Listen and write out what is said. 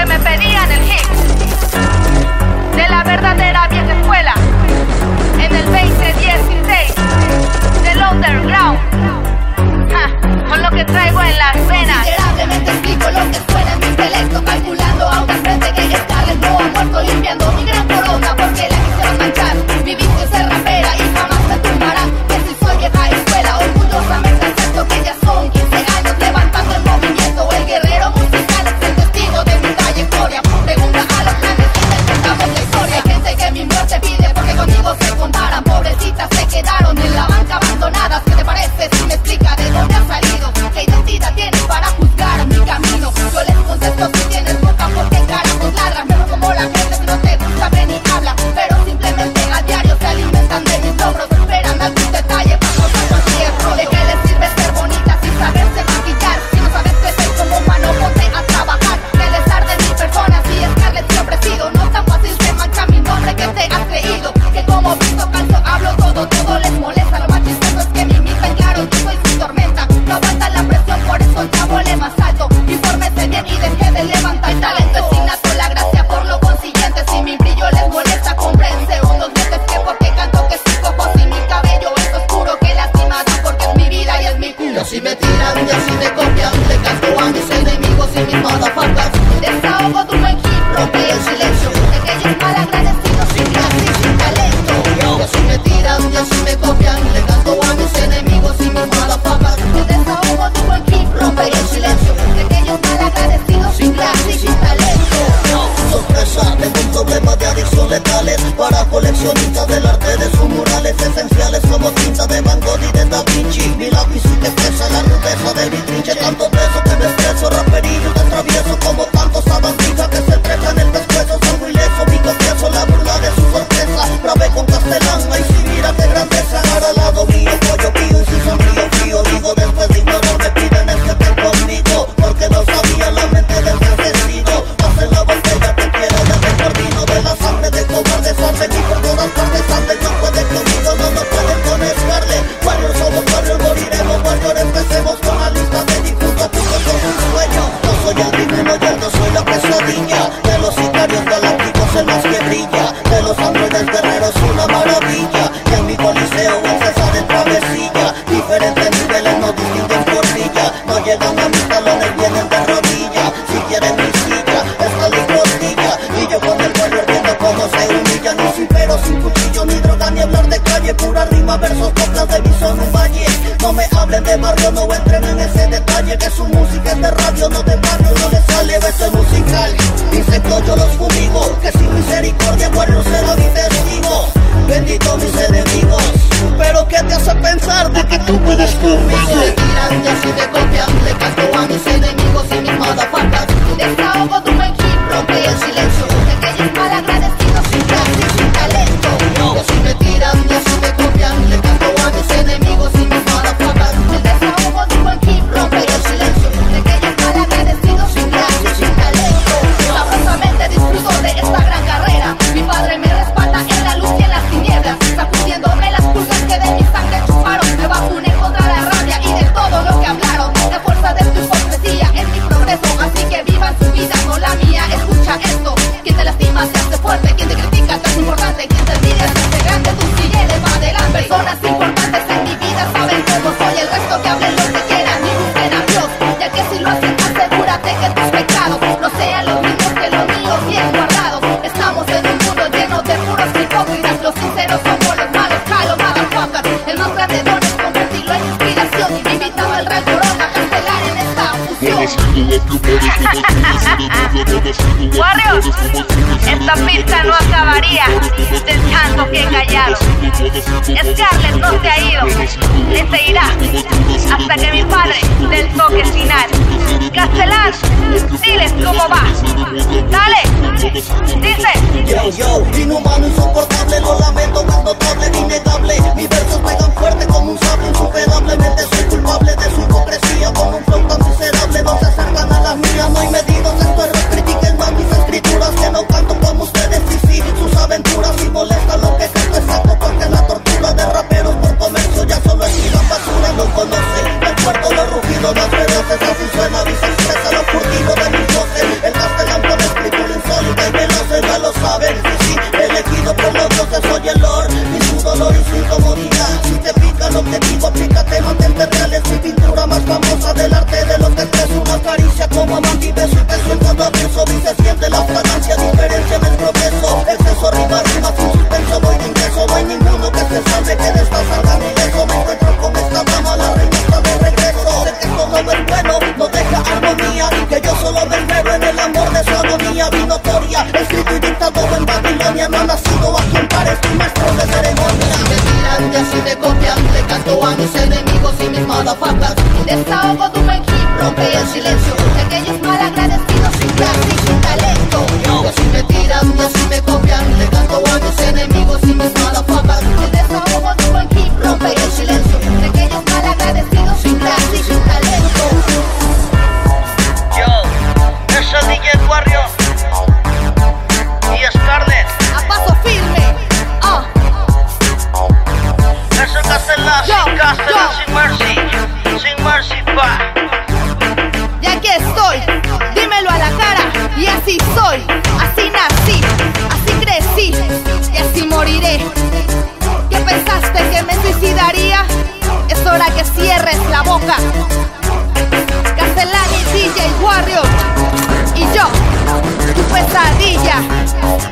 que me pedían el hit de la verdadera vieja escuela en el 2016 del underground. Con lo que traigo en las venas. Miserablemente explico lo que suena en mi intelecto, calculando a una frente que Scarlett no ha muerto, limpiando mi gran corona porque la quisieron manchar. Mi vicio es ser rapera y jamás me tumbarán, que si soy vieja escuela, orgullosamente acepto que ya son 15 años levantando el movimiento. El guerrero musical es el testigo de mi trayectoria. Pregunta a los grandes que contamos la historia. Hay gente que mi muerte pide porque conmigo se comparan. Pobrecitas se quedaron en la banca abandonadas. ¿Qué te parece si me explica de dónde has salido? ¿Qué identidad tienes para juzgar mi camino? Yo les contesto si tienes boca porque carajos ladran. Pero como la gente si no te gusta ven y habla, pero simplemente a diario se alimentan de mis logros. Esperan algún detalle para causar cualquier rollo. ¿De qué les sirve ser bonita sin saberse maquillar? Si no sabes crecer como humano ponte a trabajar. Que les arde mi persona si Scarlett siempre he sido. No tan fácil se mancha mi nombre que te has creído. Que como visto calzo hablo todo les molesta. Lo más chistoso es que mi mija en claro yo soy su tormenta. No aguanta la presión, por eso ya volé más alto. Infórmese bien y deje de levantar el talento. Es innato la gracia por lo consiguiente. Si mi brillo les molesta, comprense unos meses que porque canto que soy cojo. Si mi cabello es oscuro que lastimada porque es mi vida y es mi culo. Y si me tiran y así me copian, le canto a mis enemigos y mis motherfuckers. Desahogo tu buen hip, rompe el silencio de aquellos malagradecidos sin clase y sin talento. Y así me tiran y así me copian, le canto a mis enemigos y mis motherfuckers. Desahogo tu buen hip, rompe el silencio de aquellos malagradecidos sin clase y sin talento. Sorpresa, tengo un problema de adicción letales para coleccionistas del arte de sus murales esenciales como tinta de Van Gogh y de Da Vinci. Mi lápiz sí que expresa la rudeza de mi trinche, tanto peso que me estreso, raperillo de travieso como tantos sabandijas que se trepan el pescuezo, salgo ileso, mi confieso la burla de su sorpresa. Grabé con Castellán, ay sí mira qué grandeza, ahora al lado mío pollo pío y si sonrío frío, digo después de ignorar me piden es que estén conmigo, porque no sabía la mente del asesino. Pasen la botella que quiero desde el jardino de la sangre de cobardes, arden y por todas partes anden, no pueden conmigo, no pueden con Scarlett. Warriors somos warriors, moriremos warriors, empecemos con la lista de difuntos, porque son un sueño. No soy el divino, yo soy la pesadilla de los sicarios galácticos, el más que brilla, de los androides guerreros una maravilla. Y en mi coliseo el César de travesía, diferentes niveles no distinguen por silla, no llegan a mis talones, vienen de rodilla. Si quieren mi silla, esta ley costilla, y yo con el warrior viendo cómo se humillan. Ni sin pero, sin cuchillo, ni droga, ni hablar de calle, pura rima, versos, coplas de visón, un valle. No me hablen de barrio, no entren en ese detalle, que su música es de radio, no de barrio, no le sale beso musical. Insectos yo los fumigo, que sin misericordia warrior será mi testigo. Bendito mis enemigos, pero ¿qué te hace pensar de que tú puedes conmigo? Si me tiran y así me copian, le canto a mis enemigos y mis motherfuckers. Desahogo tu buen hip, rompe el silencio de aquellos malagradecidos sin clase y sin talento. Y así me tiran y así me copian, le canto a mis enemigos y mis motherfuckers. Desahogo tu buen hip, rompe el silencio de aquellos malagradecidos sin clase y sin talento. Sabrosamente disfruto de esta gran carrera. Mi padre me respalda en la luz y en las tinieblas, sacudiéndome las pulgas que de mi sangre chuparon. Me vacuné contra la rabia y de todo lo que hablaron. La fuerza de tu hipocresía es mi progreso, así que vivan su vida, no la mía. Escucha esto, quien te lastima se hace fuerte, quien te critica te hace importante, quien te envidia se hace grande, tú sigue va adelante. Personas importantes en mi vida saben cómo soy, el resto que hablen lo que quieran y busquen a Dios, ya que si lo hacen asegúrate que tus pecados no sean los mismos que los míos bien guardados. Estamos en un mundo lleno de puros hipócritas, los sinceros somos los malos, Calo, motherfucker. El más grande don es convertirlo en inspiración, invitado al Real Corona, cancelar en esta fusión. Warriors, esta pista no acabaría del tanto que he callado. Scarlett no se ha ido, le seguirá hasta que mi padre del toque final. Castellán, diles cómo va. Dale, dice. Yo, inhumano, insoportable, lo lamento, más notable, innegable. Mis versos pegan fuerte como un sable, insuperablemente soy culpable de su hipocresía. Como un flow tan miserable, no se acercan a las mías. No hay medidos, esto es critiquen más mis escrituras, que no canto como ustedes, sí, sus aventuras. Y molesta lo que canto exacto, porque la tortura de raperos por comercio ya solo es tiran basura. No conoce el puerto de rugido, las veces así suena, dice expresa lo furtivo de mis voces. El Castellán pone que cierres la boca. Castellani, DJ Warrior y yo, tu pesadilla.